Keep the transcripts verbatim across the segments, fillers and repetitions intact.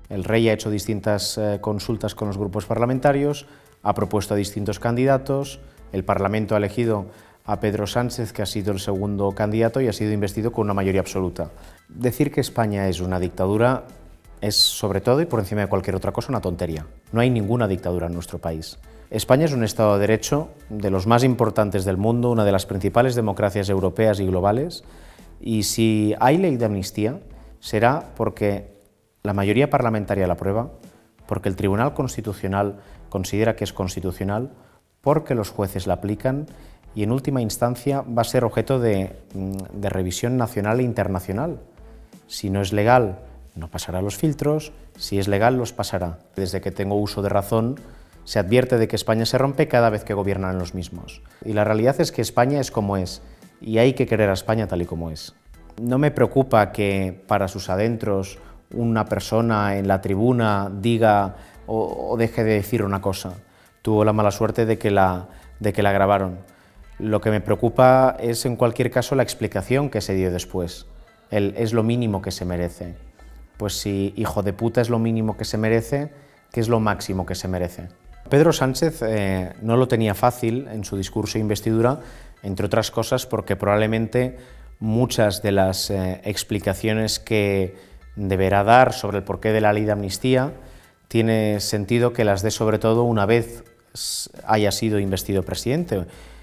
El rey ha hecho distintas eh, consultas con los grupos parlamentarios, ha propuesto a distintos candidatos, el Parlamento ha elegido a Pedro Sánchez, que ha sido el segundo candidato y ha sido investido con una mayoría absoluta. Decir que España es una dictadura es, sobre todo y por encima de cualquier otra cosa, una tontería. No hay ninguna dictadura en nuestro país. España es un Estado de Derecho de los más importantes del mundo, una de las principales democracias europeas y globales, y si hay ley de amnistía será porque la mayoría parlamentaria la aprueba, porque el Tribunal Constitucional considera que es constitucional, porque los jueces la aplican y en última instancia va a ser objeto de, de revisión nacional e internacional. Si no es legal, no pasará los filtros, si es legal, los pasará. Desde que tengo uso de razón, se advierte de que España se rompe cada vez que gobiernan los mismos. Y la realidad es que España es como es, y hay que querer a España tal y como es. No me preocupa que para sus adentros una persona en la tribuna diga o, o deje de decir una cosa. Tuvo la mala suerte de que la, de que la grabaron. Lo que me preocupa es, en cualquier caso, la explicación que se dio después. El es lo mínimo que se merece. Pues si hijo de puta es lo mínimo que se merece, ¿qué es lo máximo que se merece? Pedro Sánchez eh, no lo tenía fácil en su discurso de investidura, entre otras cosas porque probablemente muchas de las eh, explicaciones que deberá dar sobre el porqué de la ley de amnistía tiene sentido que las dé sobre todo una vez haya sido investido presidente,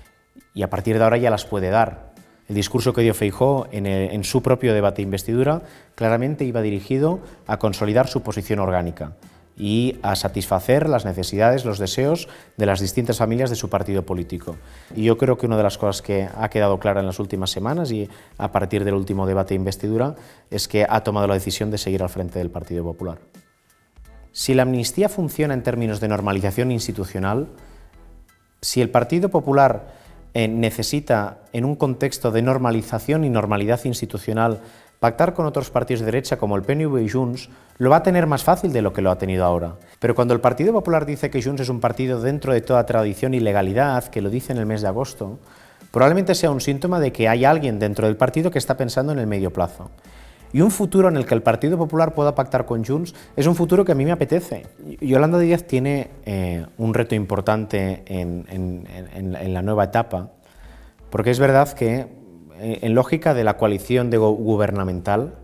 y a partir de ahora ya las puede dar. El discurso que dio Feijóo en, el, en su propio debate de investidura claramente iba dirigido a consolidar su posición orgánica y a satisfacer las necesidades, los deseos de las distintas familias de su partido político. Y yo creo que una de las cosas que ha quedado clara en las últimas semanas y a partir del último debate de investidura es que ha tomado la decisión de seguir al frente del Partido Popular. Si la amnistía funciona en términos de normalización institucional, si el Partido Popular eh, necesita, en un contexto de normalización y normalidad institucional, pactar con otros partidos de derecha como el P N V y Junts, lo va a tener más fácil de lo que lo ha tenido ahora. Pero cuando el Partido Popular dice que Junts es un partido dentro de toda tradición y legalidad, que lo dice en el mes de agosto, probablemente sea un síntoma de que hay alguien dentro del partido que está pensando en el medio plazo. Y un futuro en el que el Partido Popular pueda pactar con Junts es un futuro que a mí me apetece. Yolanda Díaz tiene eh, un reto importante en, en, en, en la nueva etapa, porque es verdad que en lógica de la coalición de go gubernamental,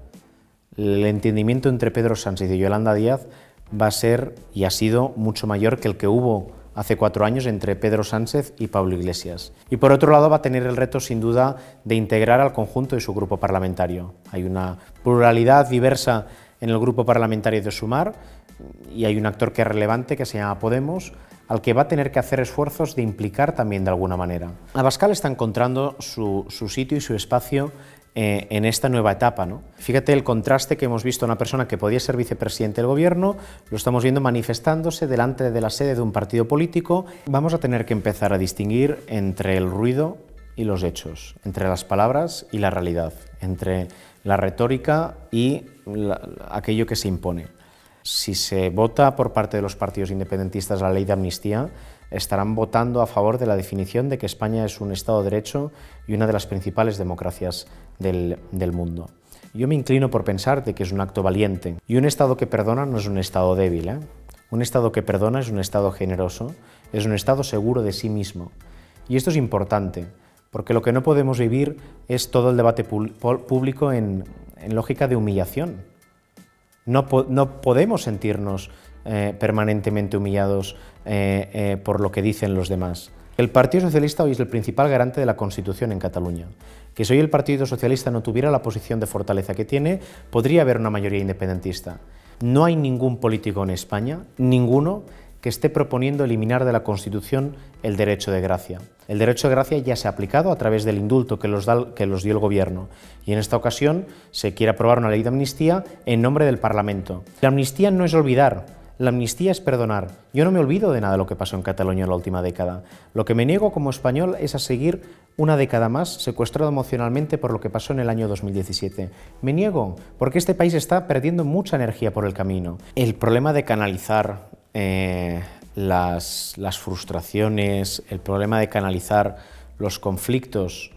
el entendimiento entre Pedro Sánchez y Yolanda Díaz va a ser y ha sido mucho mayor que el que hubo hace cuatro años entre Pedro Sánchez y Pablo Iglesias. Y por otro lado va a tener el reto sin duda de integrar al conjunto de su grupo parlamentario. Hay una pluralidad diversa en el grupo parlamentario de Sumar y hay un actor que es relevante que se llama Podemos, al que va a tener que hacer esfuerzos de implicar también de alguna manera. Abascal está encontrando su, su sitio y su espacio eh, en esta nueva etapa, ¿no? Fíjate el contraste que hemos visto: una persona que podía ser vicepresidente del gobierno, lo estamos viendo manifestándose delante de la sede de un partido político. Vamos a tener que empezar a distinguir entre el ruido y los hechos, entre las palabras y la realidad, entre la retórica y la, aquello que se impone. Si se vota por parte de los partidos independentistas la ley de amnistía, estarán votando a favor de la definición de que España es un Estado de Derecho y una de las principales democracias del, del mundo. Yo me inclino por pensar de que es un acto valiente, y un Estado que perdona no es un Estado débil, ¿eh? Un Estado que perdona es un Estado generoso, es un Estado seguro de sí mismo. Y esto es importante, porque lo que no podemos vivir es todo el debate público en, en lógica de humillación. No, po no podemos sentirnos eh, permanentemente humillados eh, eh, por lo que dicen los demás. El Partido Socialista hoy es el principal garante de la Constitución en Cataluña. Que si hoy el Partido Socialista no tuviera la posición de fortaleza que tiene, podría haber una mayoría independentista. No hay ningún político en España, ninguno, que esté proponiendo eliminar de la Constitución el derecho de gracia. El derecho de gracia ya se ha aplicado a través del indulto que los, da, que los dio el Gobierno, y en esta ocasión se quiere aprobar una ley de amnistía en nombre del Parlamento. La amnistía no es olvidar, la amnistía es perdonar. Yo no me olvido de nada de lo que pasó en Cataluña en la última década. Lo que me niego como español es a seguir una década más secuestrado emocionalmente por lo que pasó en el año dos mil diecisiete. Me niego, porque este país está perdiendo mucha energía por el camino. El problema de canalizar Eh, las, las frustraciones, el problema de canalizar los conflictos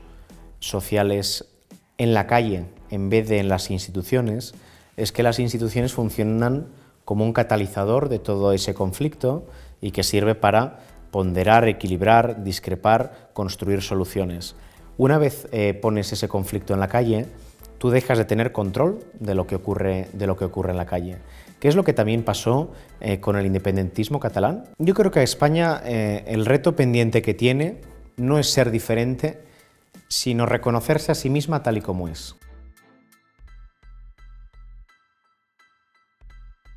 sociales en la calle en vez de en las instituciones, es que las instituciones funcionan como un catalizador de todo ese conflicto y que sirve para ponderar, equilibrar, discrepar, construir soluciones. Una vez eh, pones ese conflicto en la calle, tú dejas de tener control de lo que ocurre, de lo que ocurre en la calle. ¿Qué es lo que también pasó eh, con el independentismo catalán? Yo creo que a España eh, el reto pendiente que tiene no es ser diferente, sino reconocerse a sí misma tal y como es.